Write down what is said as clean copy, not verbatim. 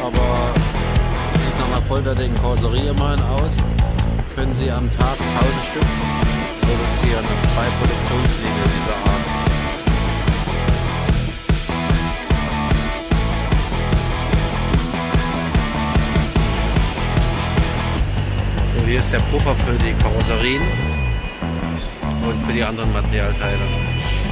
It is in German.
aber sieht nach einer vollwertigen Karosserie immerhin aus. Können Sie am Tag 1000 Stück produzieren auf 2 Produktionslinien dieser Art. So, hier ist der Puffer für die Karosserien und für die anderen Materialteile.